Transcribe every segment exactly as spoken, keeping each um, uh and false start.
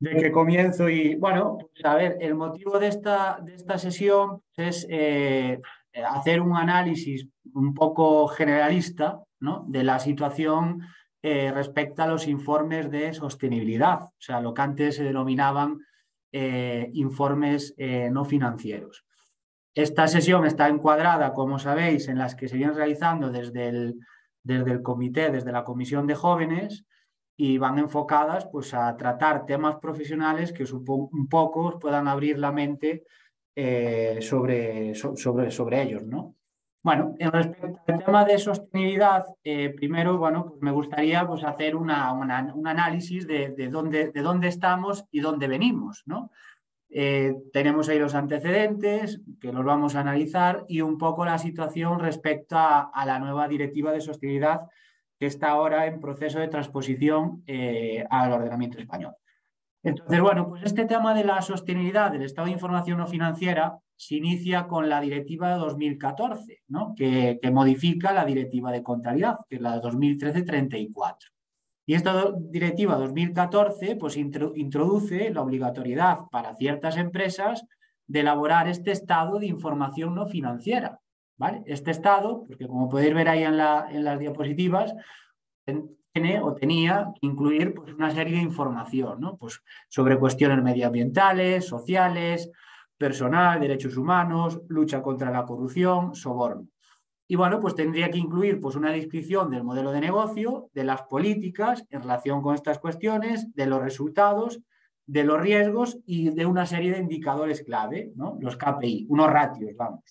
de que comienzo y, bueno, pues, a ver, el motivo de esta, de esta sesión es eh, hacer un análisis un poco generalista, ¿no?, de la situación eh, respecto a los informes de sostenibilidad, o sea, lo que antes se denominaban eh, informes eh, no financieros. Esta sesión está encuadrada, como sabéis, en las que se vienen realizando desde el, desde el comité, desde la Comisión de Jóvenes, y van enfocadas pues, a tratar temas profesionales que un poco puedan abrir la mente eh, sobre, sobre, sobre ellos, ¿no? Bueno, en respecto al tema de sostenibilidad, eh, primero, bueno, pues me gustaría pues, hacer una, una, un análisis de, de, dónde, de dónde estamos y dónde venimos, ¿no? Eh, tenemos ahí los antecedentes, que los vamos a analizar, y un poco la situación respecto a, a la nueva directiva de sostenibilidad que está ahora en proceso de transposición eh, al ordenamiento español. Entonces, bueno, pues este tema de la sostenibilidad del estado de información no financiera se inicia con la directiva de dos mil catorce, ¿no?, que, que modifica la directiva de contabilidad, que es la de dos mil trece treinta y cuatro. Y esta directiva dos mil catorce pues, introduce la obligatoriedad para ciertas empresas de elaborar este estado de información no financiera, ¿vale? Este estado, porque como podéis ver ahí en, la, en las diapositivas, tiene o tenía que incluir pues, una serie de información, ¿no?, pues, sobre cuestiones medioambientales, sociales, personal, derechos humanos, lucha contra la corrupción, soborno. Y bueno, pues tendría que incluir pues, una descripción del modelo de negocio, de las políticas en relación con estas cuestiones, de los resultados, de los riesgos y de una serie de indicadores clave, ¿no?, los K P I, unos ratios, vamos.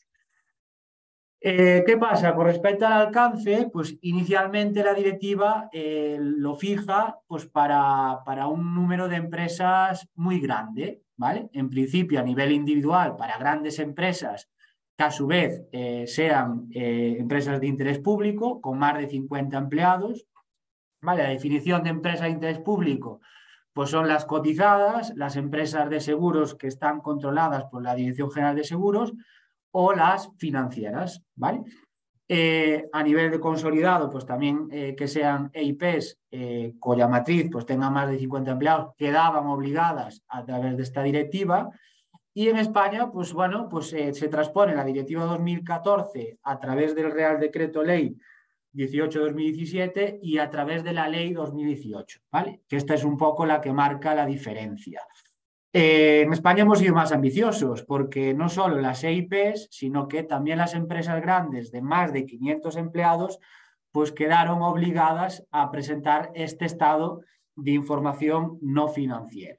Eh, ¿Qué pasa? Con respecto al alcance, pues inicialmente la directiva eh, lo fija pues, para, para un número de empresas muy grande, ¿vale? En principio, a nivel individual, para grandes empresas, que a su vez eh, sean eh, empresas de interés público, con más de cincuenta empleados, ¿vale? La definición de empresa de interés público pues son las cotizadas, las empresas de seguros que están controladas por la Dirección General de Seguros, o las financieras, ¿vale? Eh, a nivel de consolidado, pues también eh, que sean E I Ps eh, cuya matriz pues tenga más de cincuenta empleados, quedaban obligadas a través de esta directiva. Y en España, pues bueno, pues eh, se transpone la directiva dos mil catorce a través del Real Decreto Ley dieciocho barra dos mil diecisiete y a través de la Ley dos mil dieciocho, ¿vale? Que esta es un poco la que marca la diferencia. Eh, en España hemos sido más ambiciosos porque no solo las E I Ps, sino que también las empresas grandes de más de quinientos empleados pues quedaron obligadas a presentar este estado de información no financiera.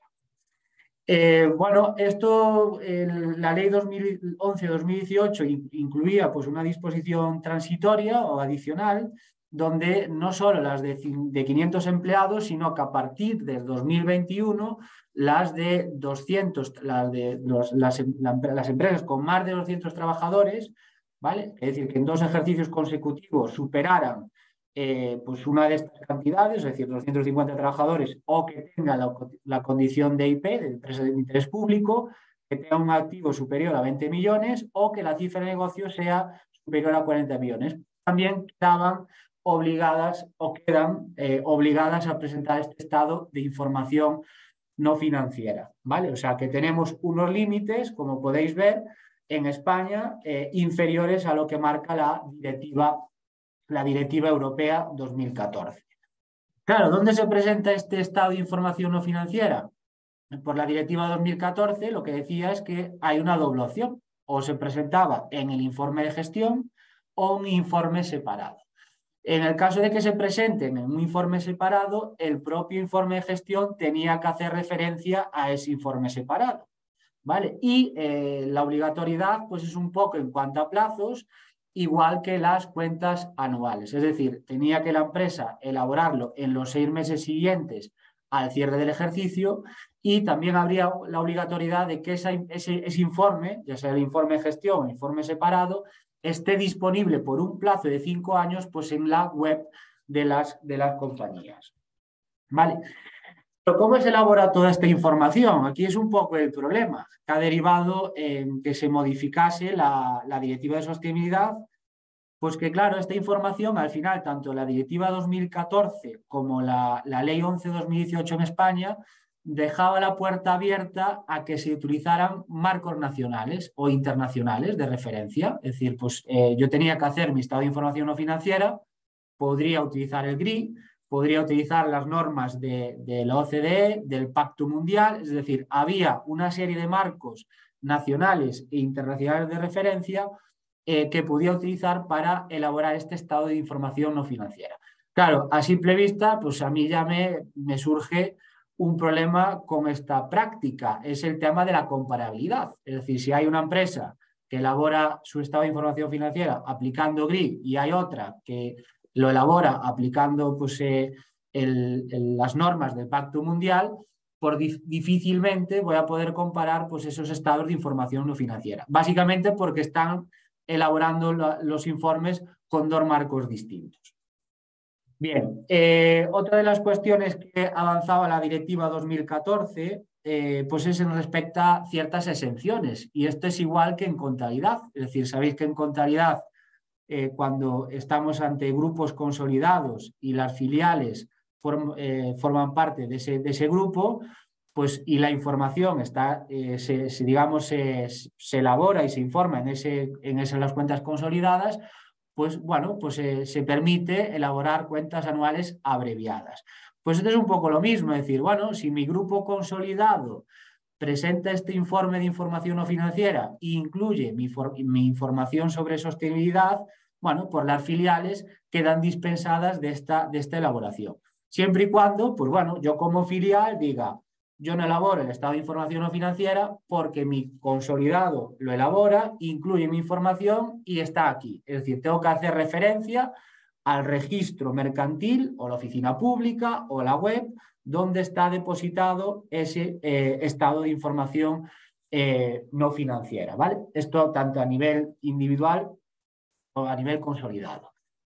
Eh, bueno, esto, el, la ley dos mil once dos mil dieciocho incluía pues, una disposición transitoria o adicional donde no solo las de, de quinientos empleados, sino que a partir del dos mil veintiuno las de doscientos, las, de, los, las, las empresas con más de doscientos trabajadores, ¿vale? Es decir, que en dos ejercicios consecutivos superaran Eh, pues una de estas cantidades, es decir, doscientos cincuenta trabajadores, o que tenga la, la condición de I P, de empresa de interés público, que tenga un activo superior a veinte millones o que la cifra de negocio sea superior a cuarenta millones. También estaban obligadas o quedan eh, obligadas a presentar este estado de información no financiera, ¿vale? O sea que tenemos unos límites, como podéis ver, en España, eh, inferiores a lo que marca la directiva la Directiva Europea dos mil catorce. Claro, ¿dónde se presenta este estado de información no financiera? Por la Directiva dos mil catorce lo que decía es que hay una doble opción, o se presentaba en el informe de gestión o un informe separado. En el caso de que se presenten en un informe separado, el propio informe de gestión tenía que hacer referencia a ese informe separado, ¿vale? Y eh, la obligatoriedad pues es un poco en cuanto a plazos, igual que las cuentas anuales. Es decir, tenía que la empresa elaborarlo en los seis meses siguientes al cierre del ejercicio y también habría la obligatoriedad de que esa, ese, ese informe, ya sea el informe de gestión o el informe separado, esté disponible por un plazo de cinco años pues, en la web de las, de las compañías. ¿Vale? Pero ¿cómo se elabora toda esta información? Aquí es un poco el problema, que ha derivado en que se modificase la, la Directiva de Sostenibilidad, pues que claro, esta información al final, tanto la Directiva dos mil catorce como la, la Ley once dos mil dieciocho en España, dejaba la puerta abierta a que se utilizaran marcos nacionales o internacionales de referencia. Es decir, pues eh, yo tenía que hacer mi estado de información no financiera, podría utilizar el G R I, podría utilizar las normas de, de la O C D E, del Pacto Mundial, es decir, había una serie de marcos nacionales e internacionales de referencia eh, que podía utilizar para elaborar este estado de información no financiera. Claro, a simple vista, pues a mí ya me, me surge un problema con esta práctica, es el tema de la comparabilidad. Es decir, si hay una empresa que elabora su estado de información financiera aplicando G R I y hay otra que lo elabora aplicando pues, eh, el, el, las normas del Pacto Mundial, por dif difícilmente voy a poder comparar pues, esos estados de información no financiera. Básicamente porque están elaborando la, los informes con dos marcos distintos. Bien, eh, otra de las cuestiones que avanzaba la Directiva dos mil catorce eh, pues es en respecto a ciertas exenciones, y esto es igual que en contabilidad. Es decir, sabéis que en contabilidad eh, cuando estamos ante grupos consolidados y las filiales form, eh, forman parte de ese, de ese grupo, pues y la información está, eh, se, se, digamos, se, se elabora y se informa en, ese, en esas las cuentas consolidadas, pues bueno, pues eh, se permite elaborar cuentas anuales abreviadas. Pues esto es un poco lo mismo, es decir, bueno, si mi grupo consolidado presenta este informe de información no financiera e incluye mi, mi información sobre sostenibilidad, bueno, pues las filiales quedan dispensadas de esta, de esta elaboración. Siempre y cuando, pues bueno, yo como filial diga, yo no elaboro el estado de información no financiera porque mi consolidado lo elabora, incluye mi información y está aquí. Es decir, tengo que hacer referencia al registro mercantil o la oficina pública o la web donde está depositado ese eh, estado de información eh, no financiera, ¿vale? Esto tanto a nivel individual o a nivel consolidado.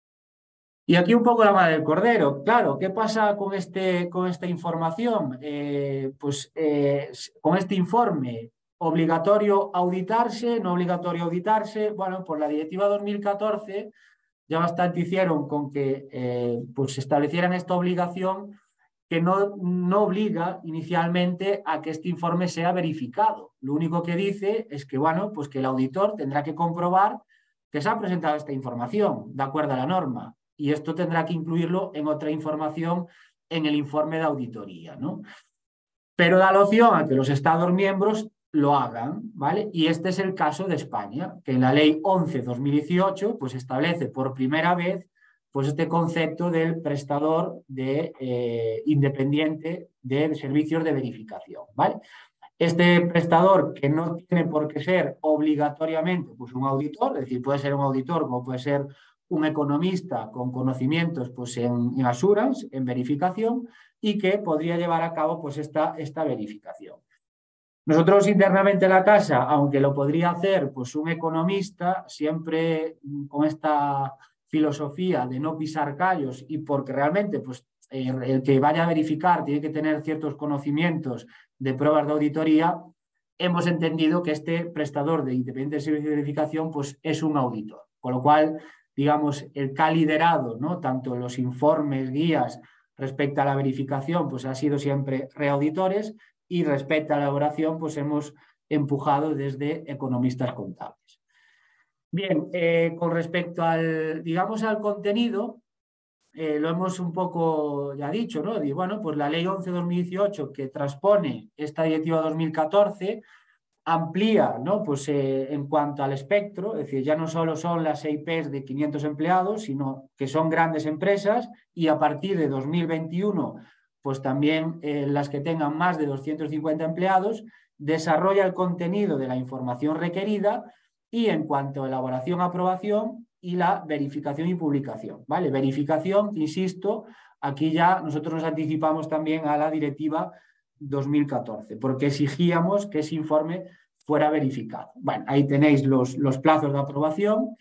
Y aquí un poco la madre del cordero. Claro, ¿qué pasa con, este, con esta información? Eh, pues eh, con este informe, ¿obligatorio auditarse? ¿No obligatorio auditarse? Bueno, por la Directiva dos mil catorce ya bastante hicieron con que eh, pues establecieran esta obligación que no, no obliga inicialmente a que este informe sea verificado. Lo único que dice es que, bueno, pues que el auditor tendrá que comprobar que se ha presentado esta información de acuerdo a la norma, y esto tendrá que incluirlo en otra información en el informe de auditoría, ¿no? Pero da la opción a que los Estados miembros lo hagan, ¿vale? Y este es el caso de España, que en la Ley once barra dos mil dieciocho pues establece por primera vez pues este concepto del prestador de, eh, independiente de servicios de verificación, ¿vale? Este prestador, que no tiene por qué ser obligatoriamente pues, un auditor, es decir, puede ser un auditor como puede ser un economista con conocimientos pues, en, en assurance, en verificación, y que podría llevar a cabo pues, esta, esta verificación. Nosotros internamente en la casa, aunque lo podría hacer pues, un economista, siempre con esta filosofía de no pisar callos, y porque realmente pues, eh, el que vaya a verificar tiene que tener ciertos conocimientos de pruebas de auditoría, hemos entendido que este prestador de independiente servicio de verificación pues, es un auditor. Con lo cual, digamos, el que ha liderado, ¿no? Tanto los informes, guías respecto a la verificación, pues ha sido siempre reauditores, y respecto a la elaboración, pues hemos empujado desde economistas contables. Bien, eh, con respecto al, digamos, al contenido, eh, lo hemos un poco ya dicho, ¿no? Y bueno, pues la Ley once barra dos mil dieciocho, que transpone esta Directiva dos mil catorce, amplía, ¿no? Pues eh, en cuanto al espectro, es decir, ya no solo son las E I Pes de quinientos empleados, sino que son grandes empresas, y a partir de dos mil veintiuno, pues también eh, las que tengan más de doscientos cincuenta empleados, desarrolla el contenido de la información requerida, y en cuanto a elaboración, aprobación y la verificación y publicación, ¿vale? Verificación, insisto, aquí ya nosotros nos anticipamos también a la Directiva dos mil catorce, porque exigíamos que ese informe fuera verificado. Bueno, ahí tenéis los, los plazos de aprobación.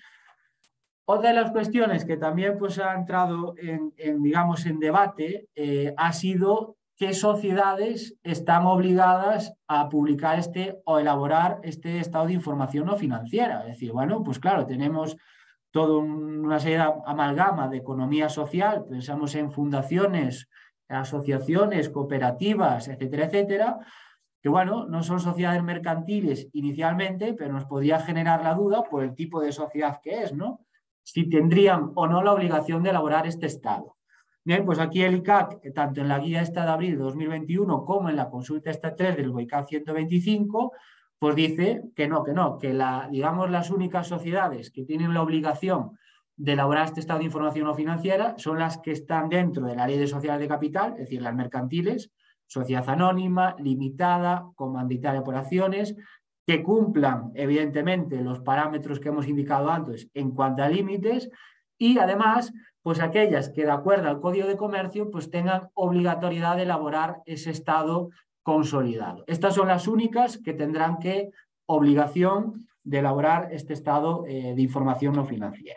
Otra de las cuestiones que también pues, ha entrado en, en, digamos, en debate eh, ha sido qué sociedades están obligadas a publicar este o elaborar este estado de información no financiera. Es decir, bueno, pues claro, tenemos toda una serie de amalgama de economía social, pensamos en fundaciones, asociaciones, cooperativas, etcétera, etcétera, que bueno, no son sociedades mercantiles inicialmente, pero nos podría generar la duda por el tipo de sociedad que es, ¿no? Si tendrían o no la obligación de elaborar este estado. Bien, pues aquí el I C A C, tanto en la guía esta de abril de dos mil veintiuno como en la consulta esta tres del BOICAD ciento veinticinco, pues dice que no, que no, que la, digamos las únicas sociedades que tienen la obligación de elaborar este estado de información no financiera son las que están dentro de la ley de sociedades de capital, es decir, las mercantiles, sociedad anónima, limitada, comanditaria por acciones, que cumplan, evidentemente, los parámetros que hemos indicado antes en cuanto a límites y, además, pues aquellas que, de acuerdo al Código de Comercio, pues tengan obligatoriedad de elaborar ese estado consolidado. Estas son las únicas que tendrán que obligación de elaborar este estado eh, de información no financiera.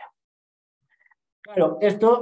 Claro, esto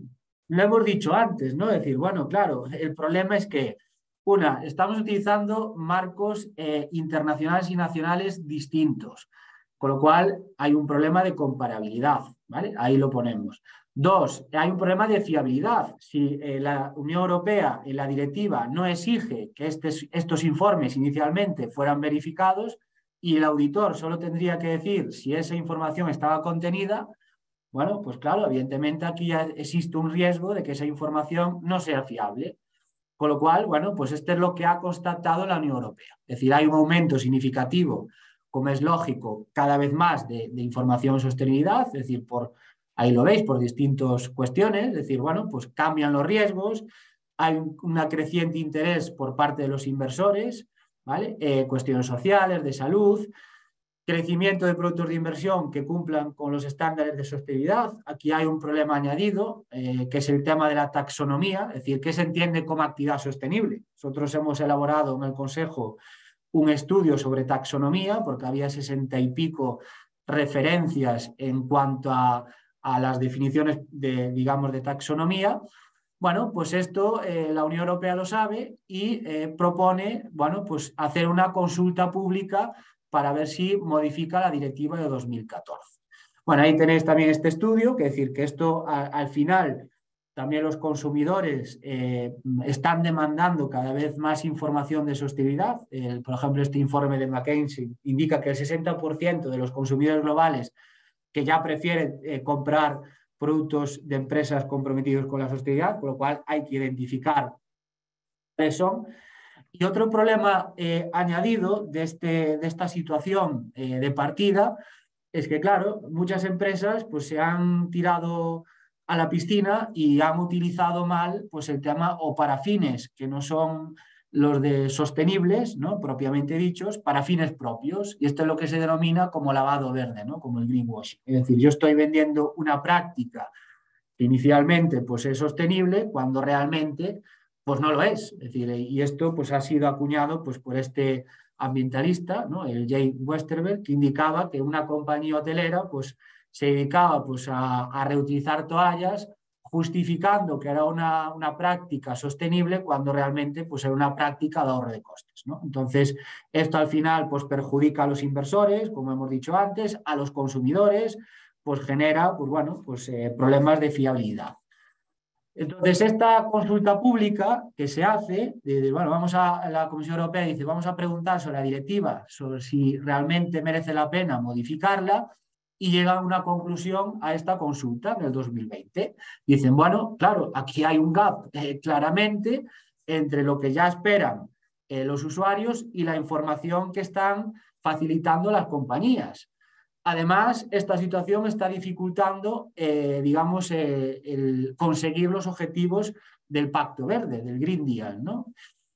lo hemos dicho antes, ¿no? Es decir, bueno, claro, el problema es que una, estamos utilizando marcos eh, internacionales y nacionales distintos, con lo cual hay un problema de comparabilidad, ¿vale? Ahí lo ponemos. Dos, hay un problema de fiabilidad. Si eh, la Unión Europea en la directiva no exige que estes, estos informes inicialmente fueran verificados y el auditor solo tendría que decir si esa información estaba contenida, bueno, pues claro, evidentemente aquí ya existe un riesgo de que esa información no sea fiable. Con lo cual, bueno, pues esto es lo que ha constatado la Unión Europea. Es decir, hay un aumento significativo, como es lógico, cada vez más de, de información sostenibilidad, es decir, por, ahí lo veis, por distintas cuestiones, es decir, bueno, pues cambian los riesgos, hay un una creciente interés por parte de los inversores, ¿vale? Eh, cuestiones sociales, de salud, crecimiento de productos de inversión que cumplan con los estándares de sostenibilidad. Aquí hay un problema añadido, eh, que es el tema de la taxonomía, es decir, ¿qué se entiende como actividad sostenible? Nosotros hemos elaborado en el Consejo un estudio sobre taxonomía, porque había sesenta y pico referencias en cuanto a, a las definiciones de, digamos, de taxonomía. Bueno, pues esto eh, la Unión Europea lo sabe y eh, propone, bueno, pues hacer una consulta pública para ver si modifica la directiva de dos mil catorce. Bueno, ahí tenéis también este estudio, que es decir, que esto a, al final también los consumidores eh, están demandando cada vez más información de sostenibilidad. Eh, por ejemplo, este informe de McKinsey indica que el sesenta por ciento de los consumidores globales que ya prefieren eh, comprar productos de empresas comprometidos con la sostenibilidad, por lo cual hay que identificar cuáles son. Y otro problema eh, añadido de, este, de esta situación eh, de partida es que, claro, muchas empresas pues, se han tirado a la piscina y han utilizado mal pues, el tema o para fines que no son los de sostenibles, ¿no? Propiamente dichos, para fines propios. Y esto es lo que se denomina como lavado verde, ¿no? Como el greenwashing. Es decir, yo estoy vendiendo una práctica que inicialmente pues, es sostenible cuando realmente pues no lo es. Es decir, y esto pues, ha sido acuñado pues, por este ambientalista, ¿no? El Jay Westerberg, que indicaba que una compañía hotelera pues, se dedicaba pues, a, a reutilizar toallas, justificando que era una, una práctica sostenible cuando realmente pues, era una práctica de ahorro de costes, ¿no? Entonces, esto al final pues, perjudica a los inversores, como hemos dicho antes, a los consumidores, pues genera pues, bueno, pues, eh, problemas de fiabilidad. Entonces, esta consulta pública que se hace, de, de, bueno, vamos a la Comisión Europea y dice, vamos a preguntar sobre la directiva, sobre si realmente merece la pena modificarla, y llegan a una conclusión a esta consulta en el dos mil veinte. Dicen, bueno, claro, aquí hay un gap eh, claramente entre lo que ya esperan eh, los usuarios y la información que están facilitando las compañías. Además, esta situación está dificultando, eh, digamos, eh, el conseguir los objetivos del Pacto Verde, del Green Deal, ¿no?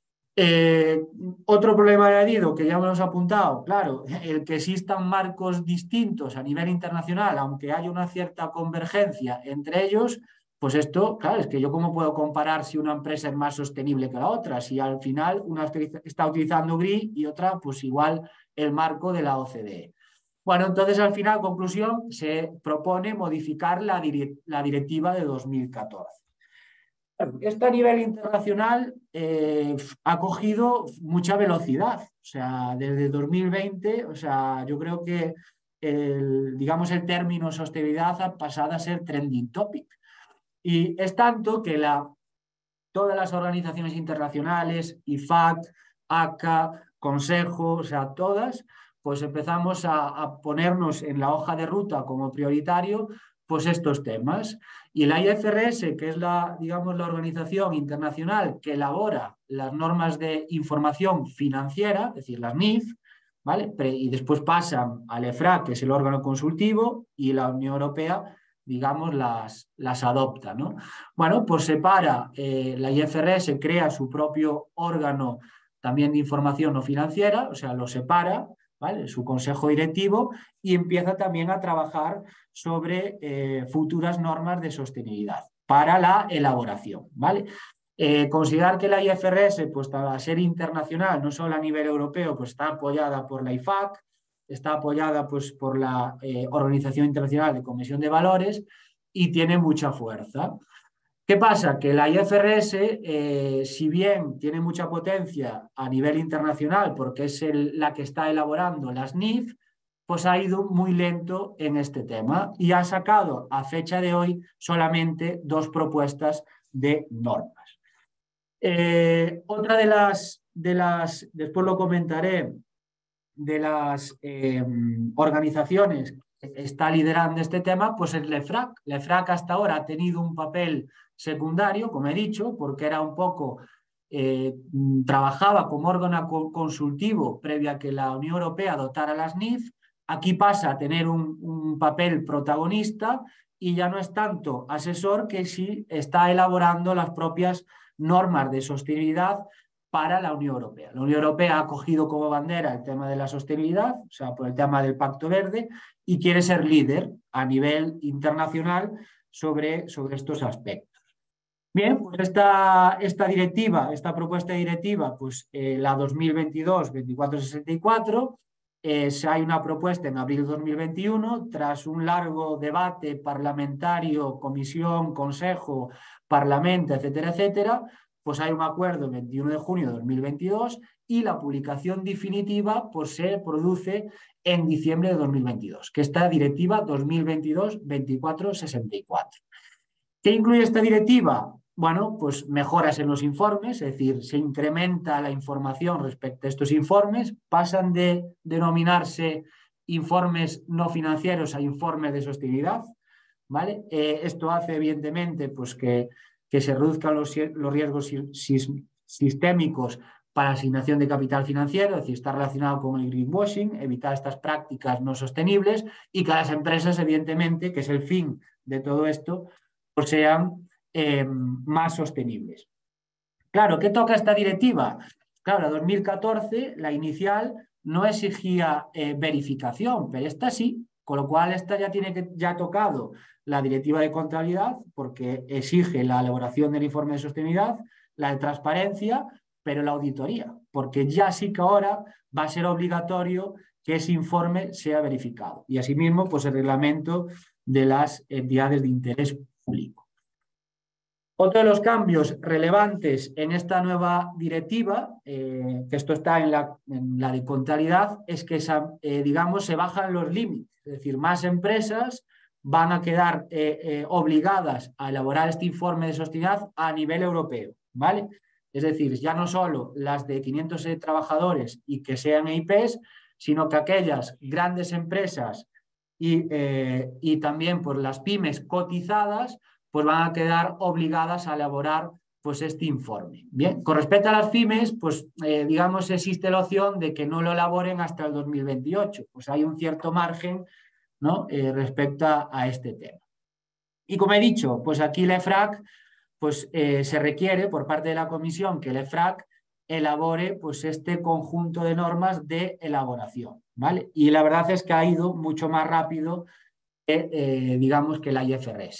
Eh, otro problema añadido que ya hemos apuntado, claro, el que existan marcos distintos a nivel internacional, aunque haya una cierta convergencia entre ellos, pues esto, claro, es que yo cómo puedo comparar si una empresa es más sostenible que la otra, si al final una está utilizando G R I y otra, pues igual el marco de la O C D E. Bueno, entonces al final, conclusión, se propone modificar la, direct la directiva de dos mil catorce. Esto a nivel internacional eh, ha cogido mucha velocidad, o sea, desde dos mil veinte, o sea, yo creo que el, digamos, el término sostenibilidad ha pasado a ser trending topic. Y es tanto que la todas las organizaciones internacionales, I F A C, A C A, Consejo, o sea, todas, pues empezamos a, a ponernos en la hoja de ruta como prioritario pues estos temas. Y la I F R S, que es la, digamos, la organización internacional que elabora las normas de información financiera, es decir, las N I F, ¿vale? Y después pasan al E F R A, que es el órgano consultivo, y la Unión Europea, digamos, las, las adopta, ¿no? Bueno, pues separa, eh, la I F R S crea su propio órgano también de información no financiera, o sea, lo separa, ¿vale? Su consejo directivo, y empieza también a trabajar sobre eh, futuras normas de sostenibilidad para la elaboración, ¿vale? Eh, considerar que la I F R S, pues para ser internacional, no solo a nivel europeo, pues está apoyada por la I F A C, está apoyada pues por la eh, Organización Internacional de Comisión de Valores y tiene mucha fuerza. ¿Qué pasa? Que la I F R S, eh, si bien tiene mucha potencia a nivel internacional, porque es el, la que está elaborando las N I F, pues ha ido muy lento en este tema y ha sacado a fecha de hoy solamente dos propuestas de normas. Eh, otra de las, de las, después lo comentaré, de las eh, organizaciones que está liderando este tema, pues es la E F R A C. La E F R A C hasta ahora ha tenido un papel secundario, como he dicho, porque era un poco, eh, trabajaba como órgano consultivo previa a que la Unión Europea dotara las N I F. Aquí pasa a tener un, un papel protagonista y ya no es tanto asesor, que sí está elaborando las propias normas de sostenibilidad para la Unión Europea. La Unión Europea ha cogido como bandera el tema de la sostenibilidad, o sea, por el tema del Pacto Verde, y quiere ser líder a nivel internacional sobre, sobre estos aspectos. Bien, pues esta, esta directiva, esta propuesta de directiva, pues eh, la dos mil veintidós veinticuatro sesenta y cuatro, eh, hay una propuesta en abril de dos mil veintiuno, tras un largo debate parlamentario, comisión, consejo, parlamento, etcétera, etcétera, pues hay un acuerdo el veintiuno de junio de dos mil veintidós y la publicación definitiva pues, se produce en diciembre de dos mil veintidós, que está directiva dos mil veintidós veinticuatro sesenta y cuatro. ¿Qué incluye esta directiva? Bueno, pues mejoras en los informes, es decir, se incrementa la información respecto a estos informes, pasan de denominarse informes no financieros a informes de sostenibilidad, ¿vale? Eh, esto hace, evidentemente, pues que, que se reduzcan los, los riesgos sistémicos para asignación de capital financiero, es decir, está relacionado con el greenwashing, evitar estas prácticas no sostenibles y que las empresas, evidentemente, que es el fin de todo esto, pues sean eh, más sostenibles. Claro, ¿qué toca esta directiva? Claro, la dos mil catorce, la inicial, no exigía eh, verificación, pero esta sí, con lo cual esta ya tiene que, ya ha tocado la directiva de contabilidad, porque exige la elaboración del informe de sostenibilidad, la de transparencia, pero la auditoría, porque ya sí que ahora va a ser obligatorio que ese informe sea verificado. Y asimismo, pues el reglamento de las entidades de interés público. Otro de los cambios relevantes en esta nueva directiva, eh, que esto está en la, en la de contabilidad, es que esa, eh, digamos, se bajan los límites. Es decir, más empresas van a quedar eh, eh, obligadas a elaborar este informe de sostenibilidad a nivel europeo, ¿vale? Es decir, ya no solo las de quinientos trabajadores y que sean E I Pes, sino que aquellas grandes empresas y, eh, y también por las pymes cotizadas, pues van a quedar obligadas a elaborar pues, este informe. Bien, con respecto a las pymes, pues eh, digamos existe la opción de que no lo elaboren hasta el dos mil veintiocho, pues hay un cierto margen, ¿no? eh, respecto a, a este tema. Y como he dicho, pues aquí la E F R A C pues, eh, se requiere por parte de la comisión que la E F R A C elabore pues, este conjunto de normas de elaboración, ¿vale? Y la verdad es que ha ido mucho más rápido que, eh, digamos, que la I F R S.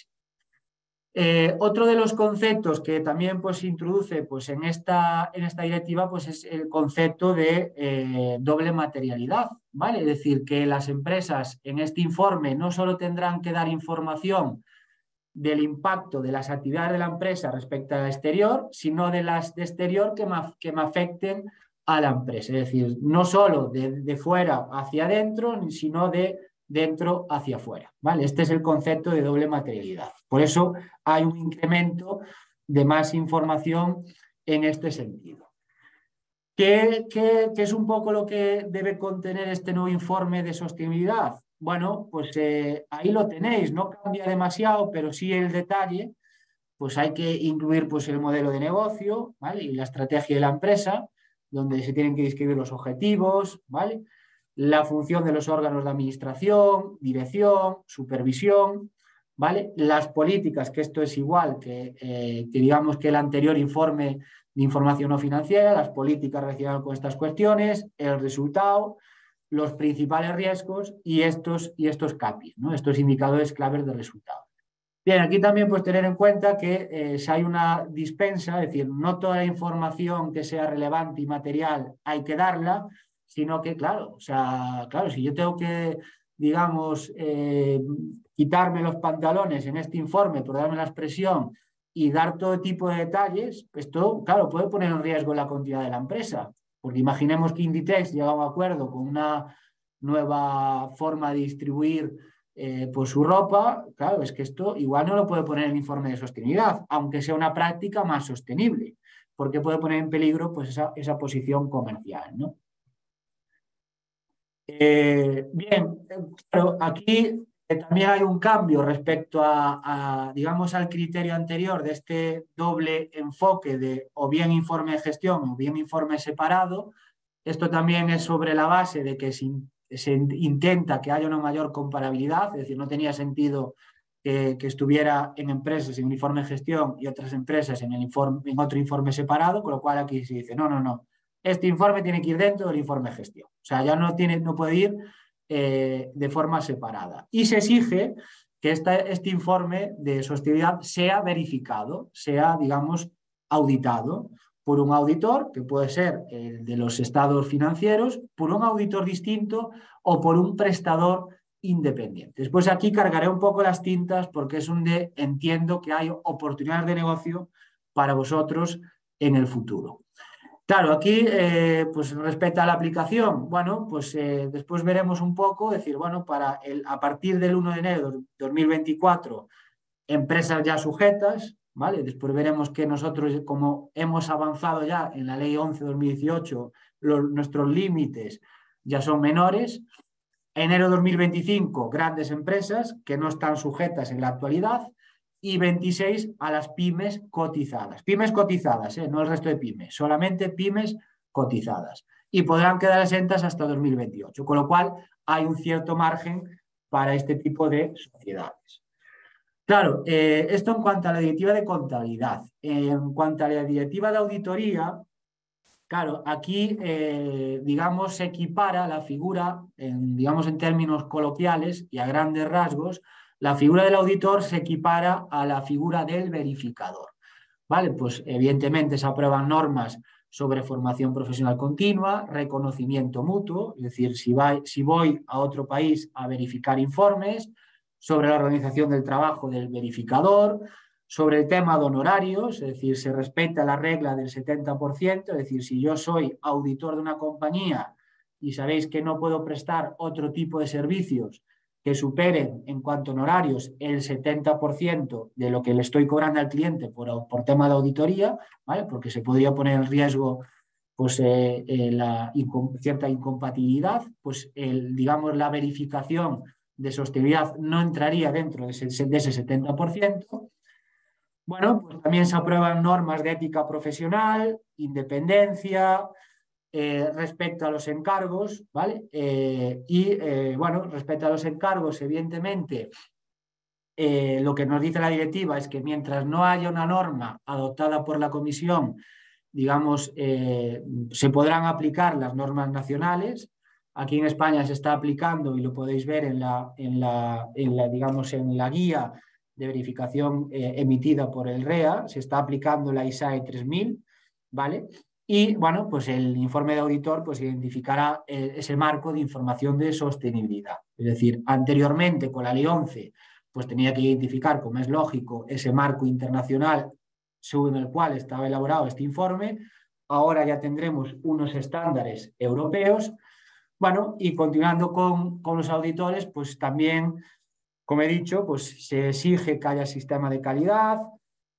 Eh, otro de los conceptos que también pues, se introduce pues, en, esta, en esta directiva pues, es el concepto de eh, doble materialidad, ¿vale? Es decir, que las empresas en este informe no solo tendrán que dar información del impacto de las actividades de la empresa respecto al exterior, sino de las de exterior que me, que me afecten a la empresa. Es decir, no solo de, de fuera hacia adentro, sino de dentro hacia afuera, ¿vale? Este es el concepto de doble materialidad. Por eso hay un incremento de más información en este sentido. ¿Qué, qué, qué es un poco lo que debe contener este nuevo informe de sostenibilidad? Bueno, pues eh, ahí lo tenéis, no cambia demasiado, pero sí el detalle, pues hay que incluir pues, el modelo de negocio, ¿vale? Y la estrategia de la empresa, donde se tienen que describir los objetivos, ¿vale? La función de los órganos de administración, dirección, supervisión, ¿vale? Las políticas, que esto es igual que, eh, que digamos que el anterior informe de información no financiera, las políticas relacionadas con estas cuestiones, el resultado, los principales riesgos y estos, y estos K P Is, ¿no? Estos indicadores claves de resultado. Bien, aquí también pues tener en cuenta que eh, si hay una dispensa, es decir, no toda la información que sea relevante y material hay que darla, sino que, claro, o sea, claro, si yo tengo que, digamos, eh, quitarme los pantalones en este informe por darme la expresión y dar todo tipo de detalles, esto, claro, puede poner en riesgo la continuidad de la empresa, porque imaginemos que Inditex llega a un acuerdo con una nueva forma de distribuir eh, pues su ropa, claro, es que esto igual no lo puede poner en el informe de sostenibilidad, aunque sea una práctica más sostenible, porque puede poner en peligro pues, esa, esa posición comercial, ¿no? Eh, bien, claro, aquí eh, también hay un cambio respecto a, a, digamos, al criterio anterior de este doble enfoque de o bien informe de gestión o bien informe separado. Esto también es sobre la base de que se, se intenta que haya una mayor comparabilidad, es decir, no tenía sentido que, que estuviera en empresas en un informe de gestión y otras empresas en, el informe, en otro informe separado, con lo cual aquí se dice, no, no, no, este informe tiene que ir dentro del informe de gestión. O sea, ya no, tiene, no puede ir eh, de forma separada. Y se exige que esta, este informe de sostenibilidad sea verificado, sea, digamos, auditado por un auditor, que puede ser el de los estados financieros, por un auditor distinto o por un prestador independiente. Después aquí cargaré un poco las tintas porque es donde entiendo que hay oportunidades de negocio para vosotros en el futuro. Claro, aquí, eh, pues respecto a la aplicación, bueno, pues eh, después veremos un poco, decir, bueno, para el, a partir del uno de enero de dos mil veinticuatro, empresas ya sujetas, ¿vale? Después veremos que nosotros, como hemos avanzado ya en la ley once de dos mil dieciocho, los, nuestros límites ya son menores. Enero de dos mil veinticinco, grandes empresas que no están sujetas en la actualidad, y veintiséis a las pymes cotizadas. Pymes cotizadas, ¿eh? No el resto de pymes, solamente pymes cotizadas. Y podrán quedar exentas hasta dos mil veintiocho, con lo cual hay un cierto margen para este tipo de sociedades. Claro, eh, esto en cuanto a la directiva de contabilidad. Eh, en cuanto a la directiva de auditoría, claro, aquí, eh, digamos, se equipara la figura, en, digamos, en términos coloquiales y a grandes rasgos, la figura del auditor se equipara a la figura del verificador. ¿Vale? Pues evidentemente se aprueban normas sobre formación profesional continua, reconocimiento mutuo, es decir, si, va, si voy a otro país a verificar informes, sobre la organización del trabajo del verificador, sobre el tema de honorarios, es decir, se respeta la regla del setenta por ciento, es decir, si yo soy auditor de una compañía y sabéis que no puedo prestar otro tipo de servicios que superen en cuanto a honorarios el setenta por ciento de lo que le estoy cobrando al cliente por, por tema de auditoría, ¿vale? Porque se podría poner en riesgo pues, eh, eh, la incom cierta incompatibilidad, pues el, digamos la verificación de sostenibilidad no entraría dentro de ese, de ese setenta por ciento. Bueno, pues también se aprueban normas de ética profesional, independencia, eh, respecto a los encargos, ¿vale? Eh, y, eh, bueno, respecto a los encargos, evidentemente, eh, lo que nos dice la directiva es que mientras no haya una norma adoptada por la Comisión, digamos, eh, se podrán aplicar las normas nacionales. Aquí en España se está aplicando, y lo podéis ver en la, en la, en la digamos, en la guía de verificación eh, emitida por el R E A, se está aplicando la I S A E tres mil, ¿vale? Y, bueno, pues el informe de auditor pues identificará eh, ese marco de información de sostenibilidad. Es decir, anteriormente con la ley once, pues tenía que identificar, como es lógico, ese marco internacional sobre el cual estaba elaborado este informe. Ahora ya tendremos unos estándares europeos. Bueno, y continuando con, con los auditores, pues también, como he dicho, pues se exige que haya sistema de calidad,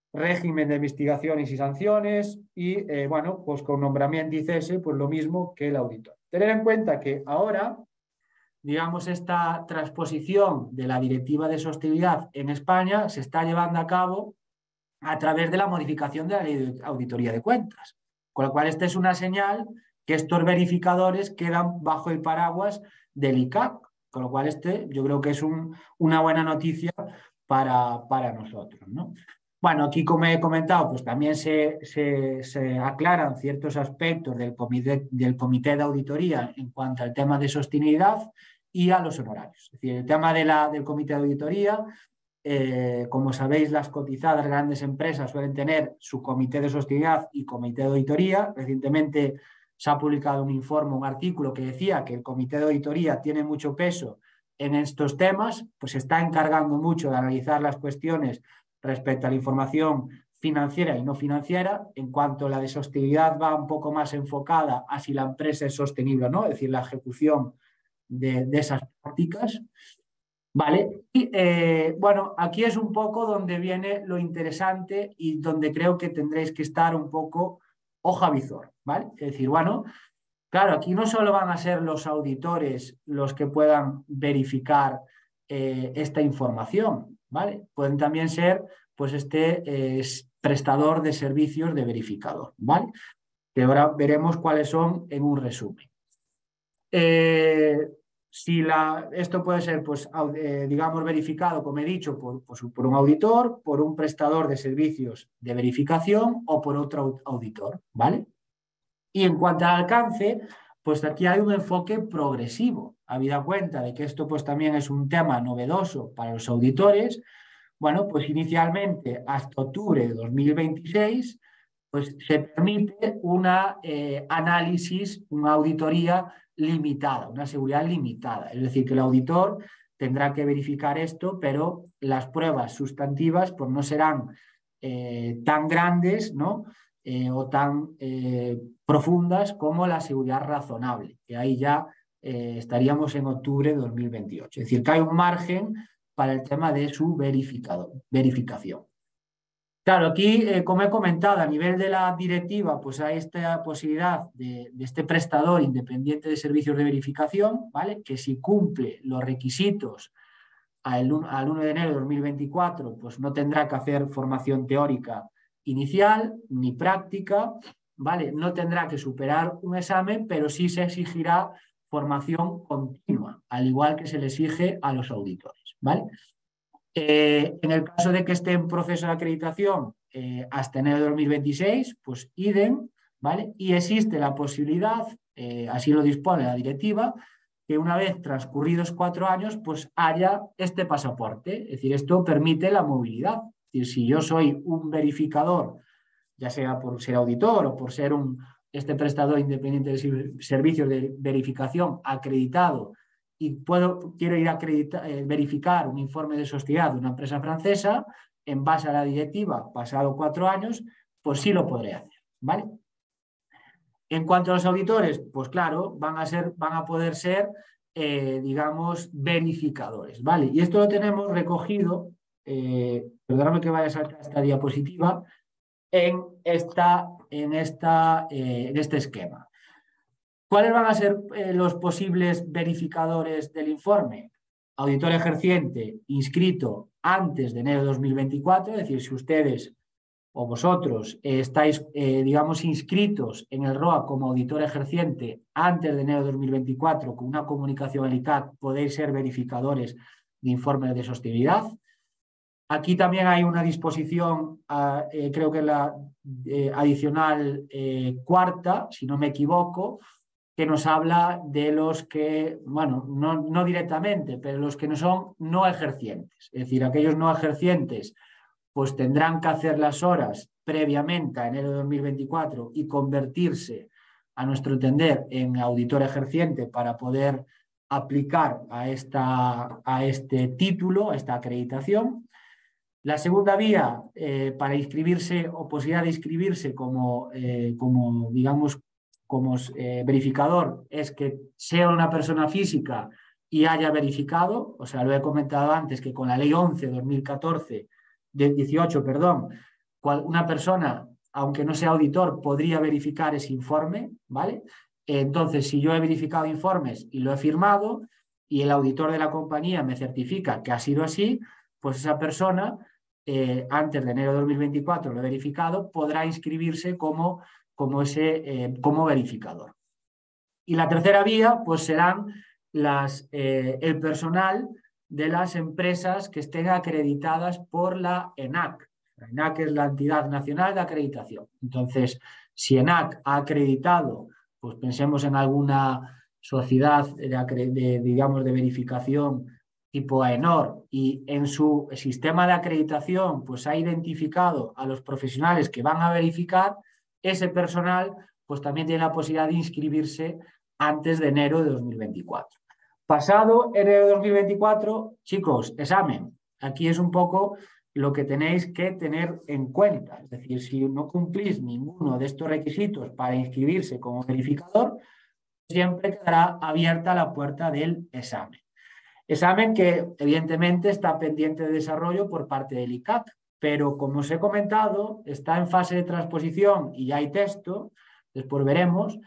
régimen de investigaciones y sanciones y, eh, bueno, pues con nombramiento y cese, pues lo mismo que el auditor. Tener en cuenta que ahora, digamos, esta transposición de la Directiva de Sostenibilidad en España se está llevando a cabo a través de la modificación de la Ley de Auditoría de Cuentas, con lo cual esta es una señal que estos verificadores quedan bajo el paraguas del I C A P, con lo cual este yo creo que es un, una buena noticia para, para nosotros, ¿no? Bueno, aquí como he comentado, pues también se, se, se aclaran ciertos aspectos del comité, del comité de auditoría en cuanto al tema de sostenibilidad y a los honorarios. Es decir, el tema de la, del comité de auditoría, eh, como sabéis, las cotizadas grandes empresas suelen tener su comité de sostenibilidad y comité de auditoría. Recientemente se ha publicado un informe, un artículo que decía que el comité de auditoría tiene mucho peso en estos temas, pues se está encargando mucho de analizar las cuestiones respecto a la información financiera y no financiera. En cuanto a la de sostenibilidad, va un poco más enfocada a si la empresa es sostenible o no, es decir, la ejecución de, de esas prácticas. Vale, y eh, bueno, aquí es un poco donde viene lo interesante y donde creo que tendréis que estar un poco hoja visor, ¿vale? Es decir, bueno, claro, aquí no solo van a ser los auditores los que puedan verificar eh, esta información, ¿vale? Pueden también ser, pues, este eh, prestador de servicios de verificador, ¿vale? Que ahora veremos cuáles son en un resumen. Eh, si la, esto puede ser, pues, eh, digamos, verificado, como he dicho, por, pues, por un auditor, por un prestador de servicios de verificación o por otro auditor, ¿vale? Y en cuanto al alcance, pues aquí hay un enfoque progresivo, habida cuenta de que esto pues también es un tema novedoso para los auditores. Bueno, pues inicialmente hasta octubre de dos mil veintiséis pues se permite una eh, análisis, una auditoría limitada, una seguridad limitada. Es decir, que el auditor tendrá que verificar esto, pero las pruebas sustantivas pues no serán eh, tan grandes, ¿no? Eh, o tan eh, profundas como la seguridad razonable, que ahí ya eh, estaríamos en octubre de dos mil veintiocho. Es decir, que hay un margen para el tema de su verificado, verificación. Claro, aquí, eh, como he comentado, a nivel de la directiva, pues hay esta posibilidad de, de este prestador independiente de servicios de verificación, ¿vale? Que si cumple los requisitos al, al uno de enero de dos mil veinticuatro, pues no tendrá que hacer formación teórica inicial ni práctica, ¿vale? No tendrá que superar un examen, pero sí se exigirá formación continua, al igual que se le exige a los auditores, ¿vale? Eh, en el caso de que esté en proceso de acreditación eh, hasta enero de dos mil veintiséis, pues idem, ¿vale? Y existe la posibilidad, eh, así lo dispone la directiva, que una vez transcurridos cuatro años, pues haya este pasaporte. Es decir, esto permite la movilidad. Es decir, si yo soy un verificador, ya sea por ser auditor o por ser un, este prestador independiente de servicios de verificación acreditado, y puedo, quiero ir a acreditar, eh, verificar un informe de sostenibilidad de una empresa francesa, en base a la directiva, pasado cuatro años, pues sí lo podré hacer, ¿vale? En cuanto a los auditores, pues claro, van a, ser, van a poder ser, eh, digamos, verificadores, ¿vale? Y esto lo tenemos recogido, eh, perdóname que vaya a saltar esta diapositiva, en, esta, en, esta, eh, en este esquema. ¿Cuáles van a ser eh, los posibles verificadores del informe? Auditor ejerciente inscrito antes de enero de dos mil veinticuatro, es decir, si ustedes o vosotros eh, estáis, eh, digamos, inscritos en el R O A como auditor ejerciente antes de enero de dos mil veinticuatro, con una comunicación al I C A C, podéis ser verificadores de informes de sostenibilidad. Aquí también hay una disposición, eh, creo que la eh, adicional eh, cuarta, si no me equivoco, que nos habla de los que, bueno, no, no directamente, pero los que no son no ejercientes. Es decir, aquellos no ejercientes pues tendrán que hacer las horas previamente a enero de dos mil veinticuatro y convertirse, a nuestro entender, en auditor ejerciente para poder aplicar a, esta, a este título, a esta acreditación. La segunda vía eh, para inscribirse o posibilidad de inscribirse como, eh, como digamos, como eh, verificador es que sea una persona física y haya verificado, o sea, lo he comentado antes, que con la ley once de dos mil catorce, de dieciocho, perdón, cual, una persona, aunque no sea auditor, podría verificar ese informe, ¿vale? Entonces, si yo he verificado informes y lo he firmado y el auditor de la compañía me certifica que ha sido así, pues esa persona, eh, antes de enero de dos mil veinticuatro, lo he verificado, podrá inscribirse como, como, ese, eh, como verificador. Y la tercera vía, pues serán las, eh, el personal de las empresas que estén acreditadas por la ENAC. La ENAC es la entidad nacional de acreditación. Entonces, si ENAC ha acreditado, pues pensemos en alguna sociedad de, de, digamos, de verificación tipo AENOR, y en su sistema de acreditación pues ha identificado a los profesionales que van a verificar, ese personal pues también tiene la posibilidad de inscribirse antes de enero de dos mil veinticuatro. Pasado enero de dos mil veinticuatro, chicos, examen. Aquí es un poco lo que tenéis que tener en cuenta. Es decir, si no cumplís ninguno de estos requisitos para inscribirse como verificador, siempre quedará abierta la puerta del examen. Examen que evidentemente está pendiente de desarrollo por parte del I C A C, pero como os he comentado, está en fase de transposición y ya hay texto, después veremos,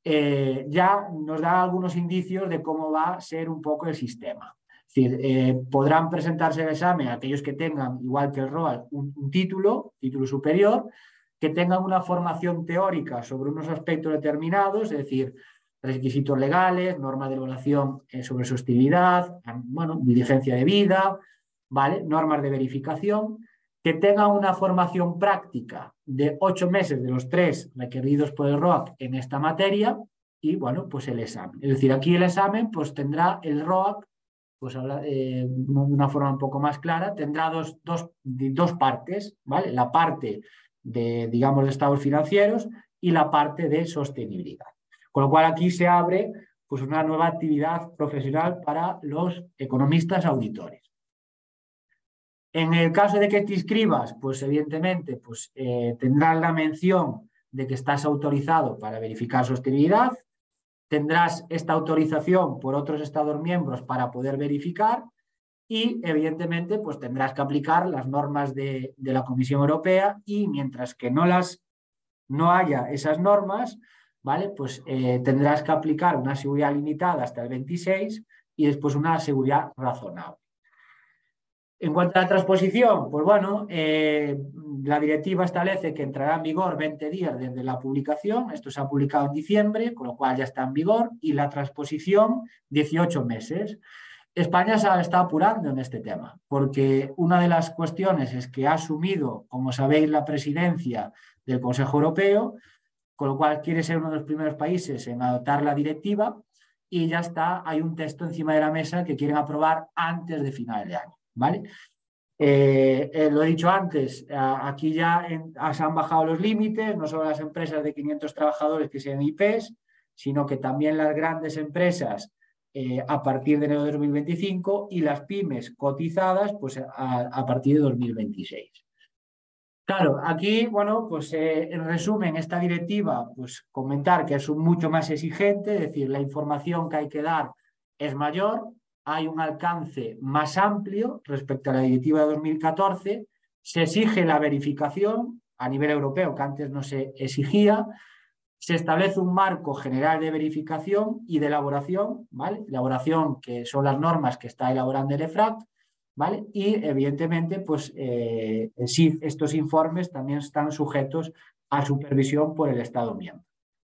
eh, ya nos da algunos indicios de cómo va a ser un poco el sistema. Es decir, eh, podrán presentarse el examen aquellos que tengan, igual que el R O A, un, un título, título superior, que tengan una formación teórica sobre unos aspectos determinados, es decir, requisitos legales, normas de evaluación sobre sostenibilidad, bueno, diligencia de vida, ¿vale? Normas de verificación, que tengan una formación práctica de ocho meses de los tres requeridos por el R O A C en esta materia y, bueno, pues el examen. Es decir, aquí el examen pues tendrá el R O A C, pues eh, de una forma un poco más clara, tendrá dos, dos, dos partes, ¿vale? La parte de, digamos, de estados financieros y la parte de sostenibilidad. Con lo cual aquí se abre pues, una nueva actividad profesional para los economistas auditores. En el caso de que te inscribas, pues evidentemente pues, eh, tendrás la mención de que estás autorizado para verificar sostenibilidad, tendrás esta autorización por otros Estados miembros para poder verificar y evidentemente pues, tendrás que aplicar las normas de, de la Comisión Europea y mientras que no, las, no haya esas normas, ¿vale? Pues eh, tendrás que aplicar una seguridad limitada hasta el veintiséis y después una seguridad razonable. En cuanto a la transposición, pues bueno, eh, la directiva establece que entrará en vigor veinte días desde la publicación, esto se ha publicado en diciembre, con lo cual ya está en vigor, y la transposición dieciocho meses. España se está apurando en este tema, porque una de las cuestiones es que ha asumido, como sabéis, la presidencia del Consejo Europeo, con lo cual quiere ser uno de los primeros países en adoptar la directiva y ya está, hay un texto encima de la mesa que quieren aprobar antes de final de año, ¿vale? Eh, eh, lo he dicho antes, aquí ya en, se han bajado los límites, no solo las empresas de quinientos trabajadores que sean I P Es, sino que también las grandes empresas eh, a partir de enero de dos mil veinticinco y las pymes cotizadas pues, a, a partir de dos mil veintiséis. Claro, aquí, bueno, pues eh, en resumen, esta directiva, pues comentar que es mucho más exigente, es decir, la información que hay que dar es mayor, hay un alcance más amplio respecto a la directiva de dos mil catorce, se exige la verificación a nivel europeo, que antes no se exigía, se establece un marco general de verificación y de elaboración, ¿vale? Elaboración que son las normas que está elaborando el EFRAG, ¿vale? Y evidentemente, pues eh, sí, estos informes también están sujetos a supervisión por el Estado miembro.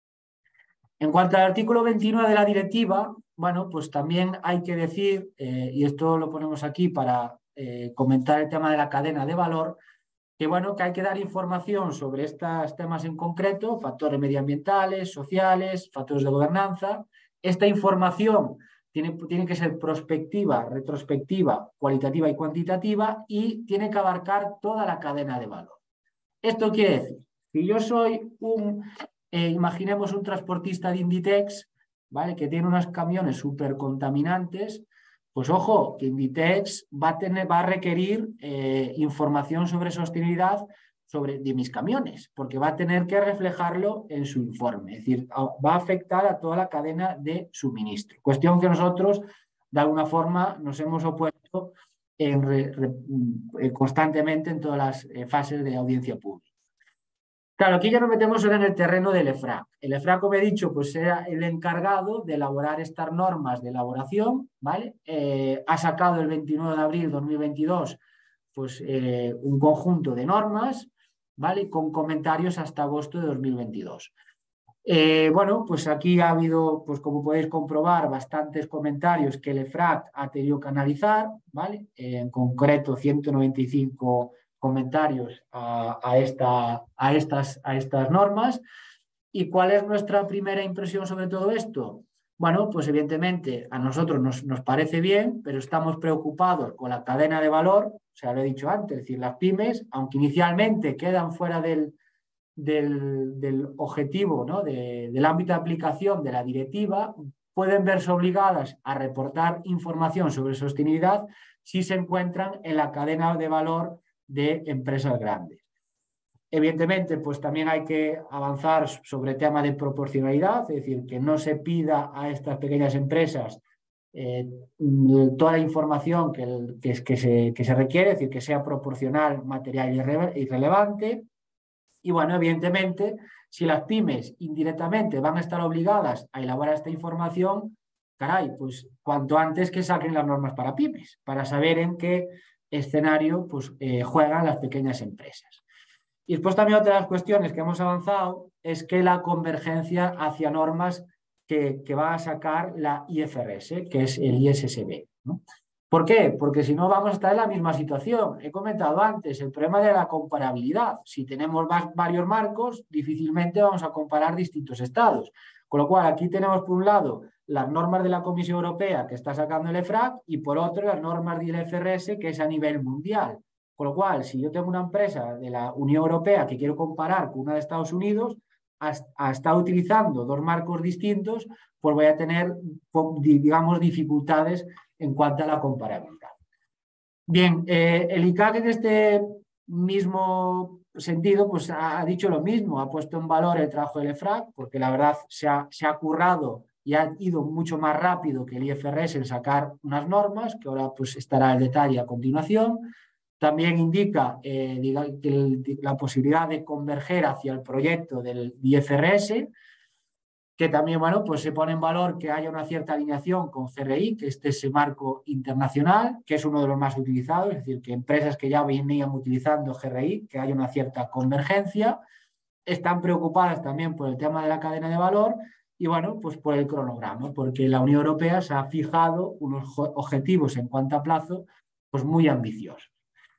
En cuanto al artículo veintinueve de la directiva, bueno, pues también hay que decir, eh, y esto lo ponemos aquí para eh, comentar el tema de la cadena de valor, que bueno, que hay que dar información sobre estos temas en concreto, factores medioambientales, sociales, factores de gobernanza. Esta información tiene, tiene que ser prospectiva, retrospectiva, cualitativa y cuantitativa y tiene que abarcar toda la cadena de valor. Esto quiere decir, si yo soy un, eh, imaginemos un transportista de Inditex, ¿vale? Que tiene unos camiones súper contaminantes, pues ojo, que Inditex va a, tener, va a requerir eh, información sobre sostenibilidad sobre, de mis camiones, porque va a tener que reflejarlo en su informe. Es decir, va a afectar a toda la cadena de suministro. Cuestión que nosotros, de alguna forma, nos hemos opuesto en re, re, constantemente en todas las eh, fases de audiencia pública. Claro, aquí ya nos metemos ahora en el terreno del EFRAC. El EFRAC, como he dicho, pues era el encargado de elaborar estas normas de elaboración, ¿vale? Eh, ha sacado el veintinueve de abril de dos mil veintidós pues, eh, un conjunto de normas, ¿vale? Con comentarios hasta agosto de dos mil veintidós. Eh, bueno, pues aquí ha habido, pues como podéis comprobar, bastantes comentarios que el EFRAC ha tenido que analizar, ¿vale? Eh, en concreto, ciento noventa y cinco comentarios a, a, esta, a, estas, a estas normas. ¿Y cuál es nuestra primera impresión sobre todo esto? Bueno, pues evidentemente a nosotros nos, nos parece bien, pero estamos preocupados con la cadena de valor, o sea, lo he dicho antes, es decir, las pymes, aunque inicialmente quedan fuera del, del, del objetivo, ¿no? de, del ámbito de aplicación de la directiva, pueden verse obligadas a reportar información sobre sostenibilidad si se encuentran en la cadena de valor de empresas grandes. Evidentemente, pues también hay que avanzar sobre el tema de proporcionalidad, es decir, que no se pida a estas pequeñas empresas eh, toda la información que, el, que, que, se, que se requiere, es decir, que sea proporcional, material y relevante. Y bueno, evidentemente, si las pymes indirectamente van a estar obligadas a elaborar esta información, caray, pues cuanto antes que saquen las normas para pymes, para saber en qué escenario pues, eh, juegan las pequeñas empresas. Y después también otra de las cuestiones que hemos avanzado es que la convergencia hacia normas que, que va a sacar la I F R S, que es el I S S B, ¿no? ¿Por qué? Porque si no vamos a estar en la misma situación. He comentado antes el problema de la comparabilidad. Si tenemos varios marcos, difícilmente vamos a comparar distintos estados. Con lo cual, aquí tenemos por un lado las normas de la Comisión Europea que está sacando el EFRAC y por otro las normas del I F R S que es a nivel mundial. Con lo cual, si yo tengo una empresa de la Unión Europea que quiero comparar con una de Estados Unidos, hasta estar utilizando dos marcos distintos, pues voy a tener, digamos, dificultades en cuanto a la comparabilidad. Bien, eh, el I C A C en este mismo sentido pues ha, ha dicho lo mismo, ha puesto en valor el trabajo del EFRAC, porque la verdad se ha, se ha currado y ha ido mucho más rápido que el I F R S en sacar unas normas, que ahora pues estará el detalle a continuación. También indica eh, diga, que el, la posibilidad de converger hacia el proyecto del I F R S, que también bueno, pues se pone en valor que haya una cierta alineación con C R I, que este es ese marco internacional, que es uno de los más utilizados, es decir, que empresas que ya venían utilizando G R I, que haya una cierta convergencia. Están preocupadas también por el tema de la cadena de valor y bueno, pues por el cronograma, porque la Unión Europea se ha fijado unos objetivos en cuanto a plazo pues muy ambiciosos.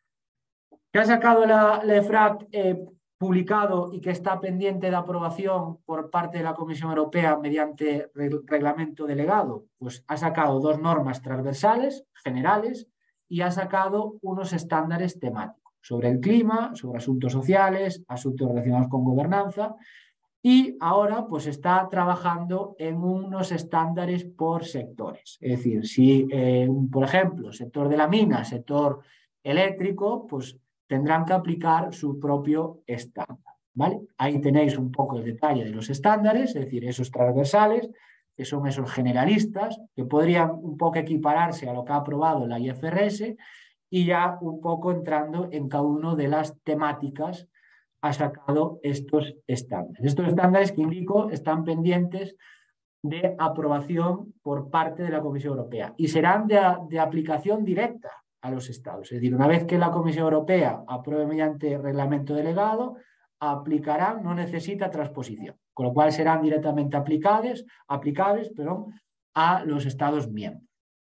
¿Qué ha sacado la, la EFRAC eh, publicado y que está pendiente de aprobación por parte de la Comisión Europea mediante reglamento delegado? Pues ha sacado dos normas transversales, generales, y ha sacado unos estándares temáticos sobre el clima, sobre asuntos sociales, asuntos relacionados con gobernanza, y ahora pues está trabajando en unos estándares por sectores. Es decir, si, eh, por ejemplo, sector de la mina, sector eléctrico, pues tendrán que aplicar su propio estándar, ¿vale? Ahí tenéis un poco el detalle de los estándares, es decir, esos transversales, que son esos generalistas, que podrían un poco equipararse a lo que ha aprobado la I F R S, y ya un poco entrando en cada una de las temáticas ha sacado estos estándares. Estos estándares que indico están pendientes de aprobación por parte de la Comisión Europea y serán de, de aplicación directa a los estados. Es decir, una vez que la Comisión Europea apruebe mediante reglamento delegado, aplicarán, no necesita transposición, con lo cual serán directamente aplicables, aplicables perdón, a los estados miembros.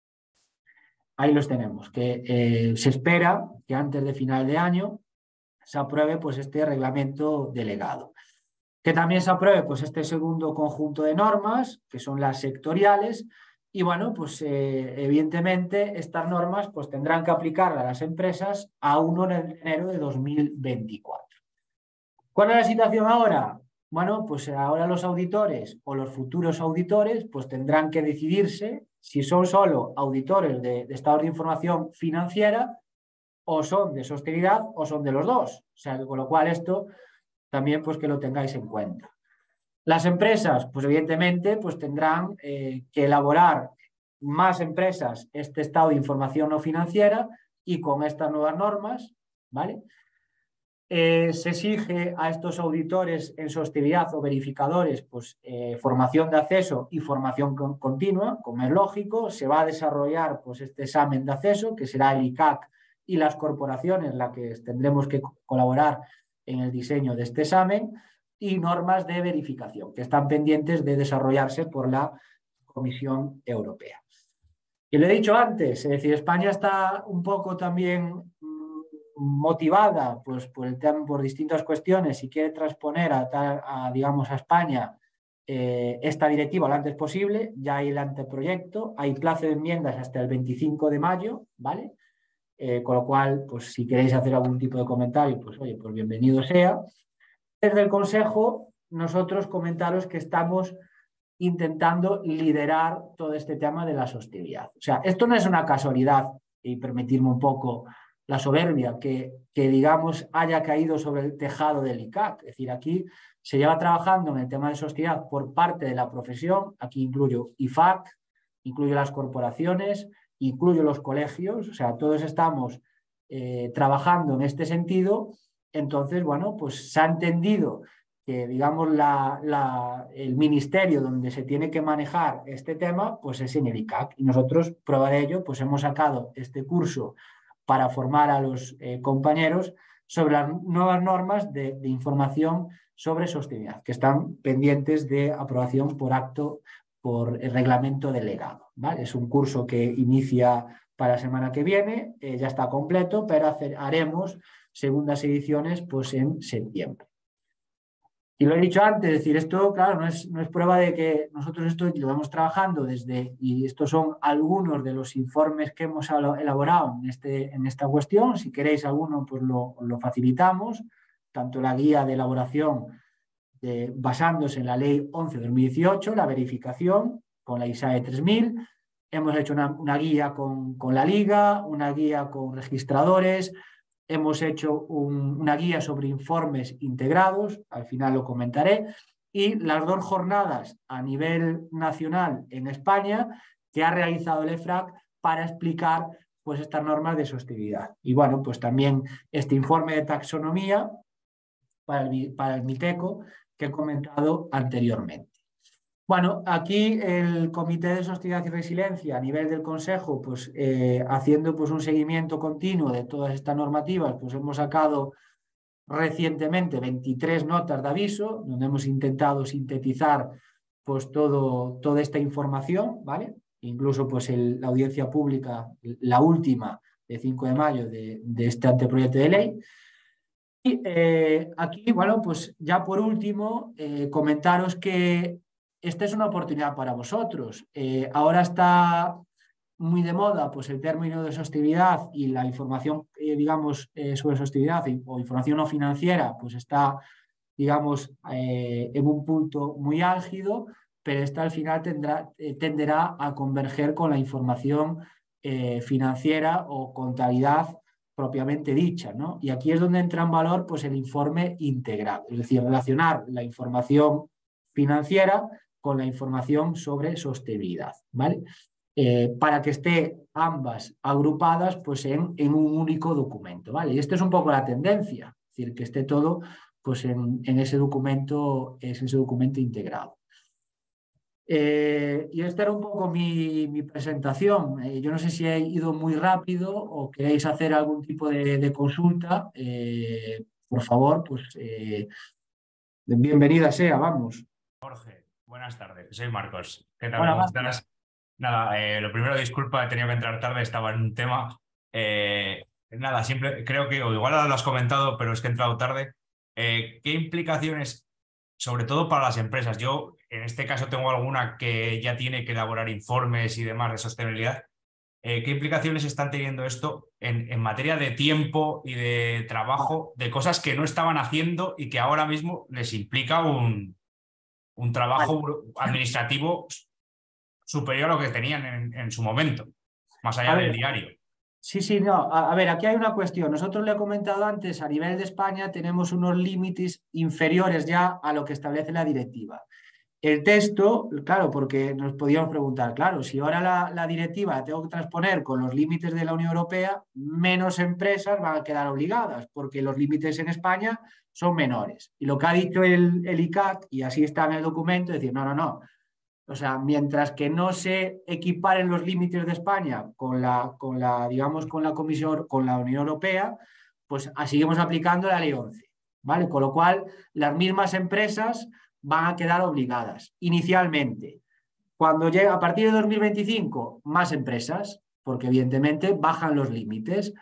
Ahí los tenemos, que eh, se espera que antes de final de año se apruebe pues, este reglamento delegado. Que también se apruebe pues, este segundo conjunto de normas, que son las sectoriales, y bueno, pues eh, evidentemente estas normas pues, tendrán que aplicar a las empresas a primero de enero de dos mil veinticuatro. ¿Cuál es la situación ahora? Bueno, pues ahora los auditores o los futuros auditores pues tendrán que decidirse si son solo auditores de, de estados de información financiera o son de sostenibilidad o son de los dos. O sea, con lo cual esto también pues que lo tengáis en cuenta. Las empresas, pues evidentemente, pues tendrán eh, que elaborar más empresas este estado de información no financiera y con estas nuevas normas, ¿vale? Eh, se exige a estos auditores en sostenibilidad o verificadores pues, eh, formación de acceso y formación con, continua, como es lógico. Se va a desarrollar pues, este examen de acceso, que será el I C A C y las corporaciones las que tendremos que colaborar en el diseño de este examen, y normas de verificación que están pendientes de desarrollarse por la Comisión Europea. Y lo he dicho antes, es decir, España está un poco también motivada pues, por, el tema, por distintas cuestiones y quiere transponer a, a, digamos, a España eh, esta directiva lo antes posible. Ya hay el anteproyecto, hay plazo de enmiendas hasta el veinticinco de mayo, ¿vale? Eh, con lo cual, pues si queréis hacer algún tipo de comentario, pues oye, pues bienvenido sea. Desde el Consejo, nosotros comentaros que estamos intentando liderar todo este tema de la sostenibilidad. O sea, esto no es una casualidad, y permitirme un poco la soberbia, que, que digamos haya caído sobre el tejado del I C A C. Es decir, aquí se lleva trabajando en el tema de sostenibilidad por parte de la profesión. Aquí incluyo I F A C, incluyo las corporaciones, incluyo los colegios. O sea, todos estamos eh, trabajando en este sentido. Entonces, bueno, pues se ha entendido que, digamos, la, la, el ministerio donde se tiene que manejar este tema, pues es en el I C A C. Y nosotros, prueba de ello, pues hemos sacado este curso para formar a los eh, compañeros sobre las nuevas normas de, de información sobre sostenibilidad, que están pendientes de aprobación por acto, por el reglamento delegado, ¿vale? Es un curso que inicia para la semana que viene, eh, ya está completo, pero hacer, haremos segundas ediciones pues, en septiembre. Y lo he dicho antes, es decir, esto, claro, no es, no es prueba de que nosotros esto lo vamos trabajando desde, y estos son algunos de los informes que hemos elaborado en, este, en esta cuestión. Si queréis alguno, pues lo, lo facilitamos, tanto la guía de elaboración de, basándose en la ley once de dos mil dieciocho, la verificación con la I S A E tres mil, hemos hecho una, una guía con, con la Liga, una guía con registradores. Hemos hecho un, una guía sobre informes integrados, al final lo comentaré, y las dos jornadas a nivel nacional en España que ha realizado el E F R A C para explicar pues, estas normas de sostenibilidad. Y bueno, pues también este informe de taxonomía para el, para el MITECO que he comentado anteriormente. Bueno, aquí el Comité de Sostenibilidad y Resiliencia a nivel del Consejo, pues eh, haciendo pues, un seguimiento continuo de todas estas normativas, pues hemos sacado recientemente veintitrés notas de aviso, donde hemos intentado sintetizar pues, todo, toda esta información, ¿vale? Incluso pues, el, la audiencia pública, la última de cinco de mayo de, de este anteproyecto de ley. Y eh, aquí, bueno, pues ya por último, eh, comentaros que esta es una oportunidad para vosotros. Eh, ahora está muy de moda pues, el término de sostenibilidad y la información, eh, digamos, eh, sobre sostenibilidad o información no financiera, pues está, digamos, eh, en un punto muy álgido, pero esta al final tendrá, eh, tenderá a converger con la información eh, financiera o contabilidad propiamente dicha, ¿no? Y aquí es donde entra en valor pues, el informe integrado, es decir, relacionar la información financiera con la información sobre sostenibilidad, ¿vale? Eh, para que esté ambas agrupadas pues, en, en un único documento, ¿vale? Y esta es un poco la tendencia, es decir, que esté todo pues, en, en ese documento, es ese documento integrado. Eh, y esta era un poco mi, mi presentación. Eh, yo no sé si he ido muy rápido o queréis hacer algún tipo de, de consulta. Eh, por favor, pues eh, bienvenida sea, vamos. Jorge, buenas tardes. Soy Marcos. ¿Qué tal? Hola, ¿Cómo Marcos. estás? Nada, eh, lo primero, disculpa, he tenido que entrar tarde, estaba en un tema. Eh, nada, siempre creo que, o igual lo has comentado, pero es que he entrado tarde. Eh, ¿qué implicaciones, sobre todo para las empresas? Yo, en este caso, tengo alguna que ya tiene que elaborar informes y demás de sostenibilidad. Eh, ¿qué implicaciones están teniendo esto en, en materia de tiempo y de trabajo, de cosas que no estaban haciendo y que ahora mismo les implica un, un Vale. trabajo administrativo superior a lo que tenían en, en su momento, más A allá del ver, diario? sí, sí, no. A, a ver, aquí hay una cuestión. Nosotros le he comentado antes, a nivel de España tenemos unos límites inferiores ya a lo que establece la directiva. El texto, claro, porque nos podíamos preguntar, claro, si ahora la, la directiva la tengo que transponer con los límites de la Unión Europea, menos empresas van a quedar obligadas, porque los límites en España son menores. Y lo que ha dicho el, el I C A T, y así está en el documento, es decir, no, no, no. O sea, mientras que no se equiparen los límites de España con la, con la, digamos, con la Comisión, con la Unión Europea, pues seguimos aplicando la ley once, ¿vale? Con lo cual, las mismas empresas van a quedar obligadas inicialmente. Cuando llega a partir de dos mil veinticinco, más empresas, porque evidentemente bajan los límites.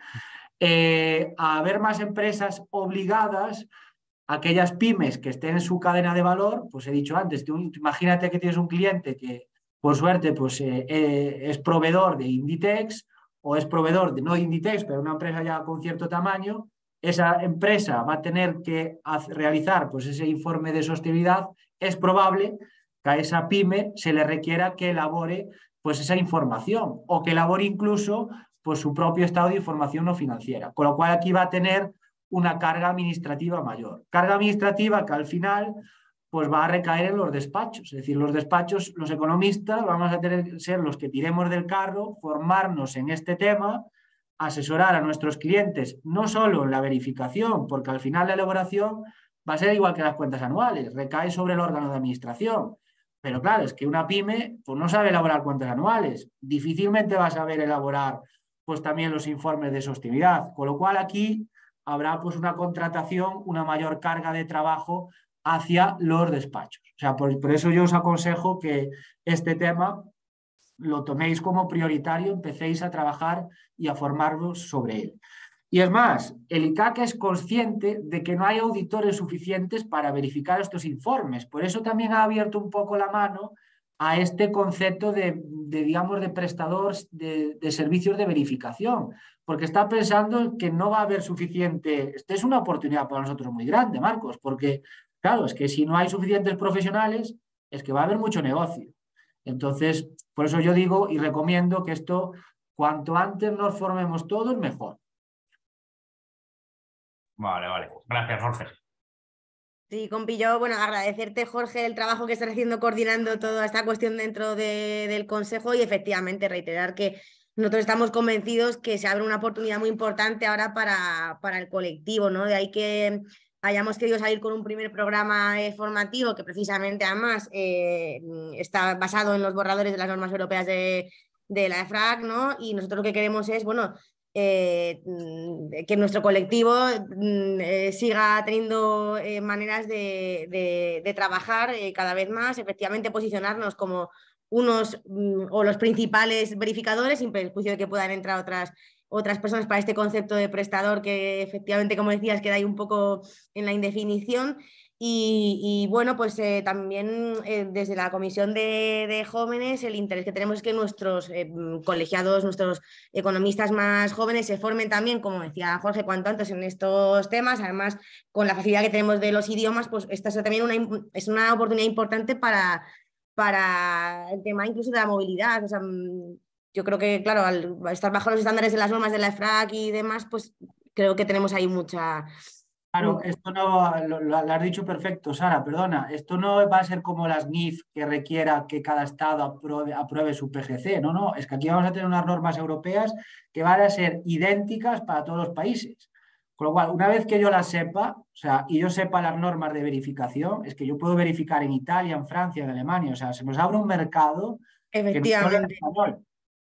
Eh, a haber más empresas obligadas, aquellas pymes que estén en su cadena de valor, pues he dicho antes, tú, imagínate que tienes un cliente que por suerte pues, eh, eh, es proveedor de Inditex o es proveedor de no Inditex, pero una empresa ya con cierto tamaño. Esa empresa va a tener que hacer, realizar pues, ese informe de sostenibilidad. Es probable que a esa pyme se le requiera que elabore pues, esa información o que elabore incluso pues, su propio estado de información no financiera. Con lo cual aquí va a tener una carga administrativa mayor. Carga administrativa que al final pues, va a recaer en los despachos. Es decir, los despachos, los economistas, vamos a tener que ser los que tiremos del carro, formarnos en este tema, asesorar a nuestros clientes, no solo en la verificación, porque al final la elaboración va a ser igual que las cuentas anuales, recae sobre el órgano de administración. Pero claro, es que una pyme pues, no sabe elaborar cuentas anuales, difícilmente va a saber elaborar pues, también los informes de sostenibilidad, con lo cual aquí habrá pues, una contratación, una mayor carga de trabajo hacia los despachos. O sea, por, por eso yo os aconsejo que este tema lo toméis como prioritario, empecéis a trabajar y a formaros sobre él. Y es más, el I C A C es consciente de que no hay auditores suficientes para verificar estos informes. Por eso también ha abierto un poco la mano a este concepto de, de digamos, de prestador de, de servicios de verificación, porque está pensando que no va a haber suficiente. Esta es una oportunidad para nosotros muy grande, Marcos, porque, claro, es que si no hay suficientes profesionales, es que va a haber mucho negocio. Entonces, por eso yo digo y recomiendo que esto, cuanto antes nos formemos todos, mejor. Vale, vale. Gracias, Jorge. Sí, compi, yo, bueno, agradecerte, Jorge, el trabajo que estás haciendo coordinando toda esta cuestión dentro de, del Consejo y efectivamente reiterar que nosotros estamos convencidos que se abre una oportunidad muy importante ahora para, para el colectivo, ¿no? De ahí que hayamos querido salir con un primer programa eh, formativo que precisamente además eh, está basado en los borradores de las normas europeas de, de la EFRAG, ¿no? Y nosotros lo que queremos es, bueno, eh, que nuestro colectivo eh, siga teniendo eh, maneras de, de, de trabajar eh, cada vez más, efectivamente posicionarnos como unos o los principales verificadores, sin perjuicio de que puedan entrar otras otras personas para este concepto de prestador que efectivamente, como decías, queda ahí un poco en la indefinición. Y, y bueno, pues eh, también eh, desde la Comisión de, de Jóvenes el interés que tenemos es que nuestros eh, colegiados, nuestros economistas más jóvenes se formen también, como decía Jorge, cuanto antes en estos temas. Además, con la facilidad que tenemos de los idiomas, pues esta es también una, es una oportunidad importante para, para el tema incluso de la movilidad. O sea, yo creo que, claro, al estar bajo los estándares de las normas de la EFRAG y demás, pues creo que tenemos ahí mucha... Claro, mucha... esto no, lo, lo has dicho perfecto, Sara, perdona, esto no va a ser como las N I F que requiera que cada estado apruebe, apruebe su P G C, no, no, es que aquí vamos a tener unas normas europeas que van a ser idénticas para todos los países. Con lo cual, una vez que yo las sepa, o sea, y yo sepa las normas de verificación, es que yo puedo verificar en Italia, en Francia, en Alemania, o sea, se nos abre un mercado Efectivamente. que no solo es español.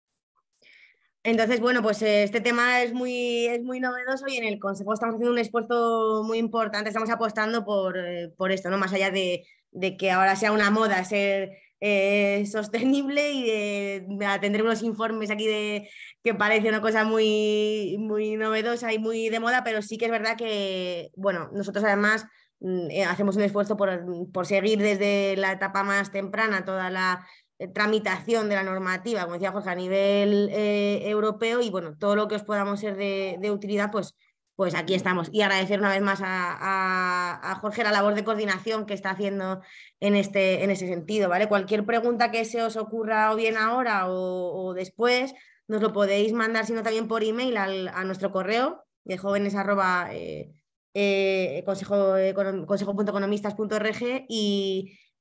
Entonces, bueno, pues eh, este tema es muy, es muy novedoso y en el Consejo estamos haciendo un esfuerzo muy importante, estamos apostando por, eh, por esto, ¿no? Más allá de, de que ahora sea una moda ser eh, sostenible y de, de atender unos informes aquí de que parece una cosa muy, muy novedosa y muy de moda, pero sí que es verdad que, bueno, nosotros además eh, hacemos un esfuerzo por, por seguir desde la etapa más temprana toda la tramitación de la normativa, como decía Jorge, a nivel eh, europeo y bueno, todo lo que os podamos ser de, de utilidad, pues, pues aquí estamos. Y agradecer una vez más a, a, a Jorge la labor de coordinación que está haciendo en este, en ese sentido, ¿vale? Cualquier pregunta que se os ocurra o bien ahora o, o después, nos lo podéis mandar, sino también por email al, a nuestro correo de jóvenes arroba eh, eh, consejo, consejo punto economistas punto org y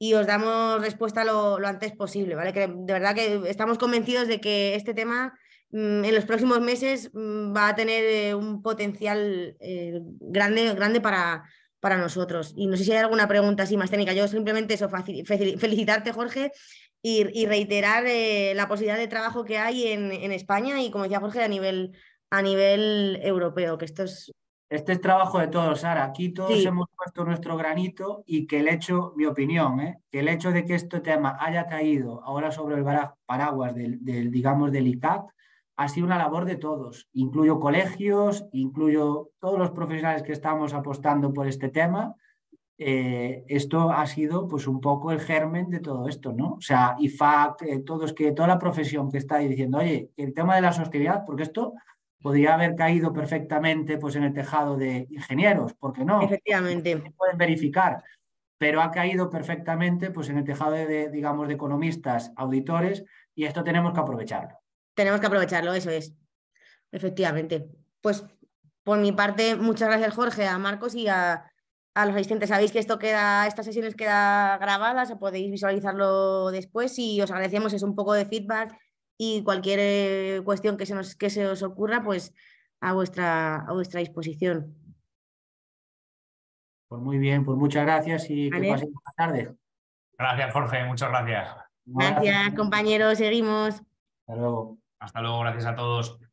y os damos respuesta lo, lo antes posible, ¿vale? Que de verdad que estamos convencidos de que este tema mmm, en los próximos meses mmm, va a tener eh, un potencial eh, grande, grande para, para nosotros. Y no sé si hay alguna pregunta así más técnica. Yo simplemente eso, felicitarte, Jorge, y, y reiterar eh, la posibilidad de trabajo que hay en, en España y, como decía Jorge, a nivel, a nivel europeo, que esto es... Este es trabajo de todos, Sara. Aquí todos Sí. hemos puesto nuestro granito y que el hecho, mi opinión, ¿eh? que el hecho de que este tema haya caído ahora sobre el paraguas del, del, digamos, del I C A C ha sido una labor de todos. Incluyo colegios, incluyo todos los profesionales que estamos apostando por este tema. Eh, esto ha sido pues un poco el germen de todo esto, ¿no? O sea, I F A C, eh, todos que, toda la profesión que está ahí diciendo, oye, el tema de la sostenibilidad, porque esto podría haber caído perfectamente pues, en el tejado de ingenieros, ¿por qué no? Efectivamente. Se pueden verificar, pero ha caído perfectamente pues, en el tejado de, de, digamos, de economistas, auditores, y esto tenemos que aprovecharlo. Tenemos que aprovecharlo, eso es. Efectivamente. Pues por mi parte, muchas gracias, Jorge, a Marcos y a, a los asistentes. Sabéis que esto queda, estas sesiones quedan grabadas, podéis visualizarlo después y os agradecemos es un poco de feedback y cualquier eh, cuestión que se, nos, que se os ocurra, pues a vuestra, a vuestra disposición. Pues muy bien, pues muchas gracias y ¿vale? Que paséis buena tarde. Gracias, Jorge, muchas gracias. Gracias, compañeros, seguimos. Hasta luego. Hasta luego, gracias a todos.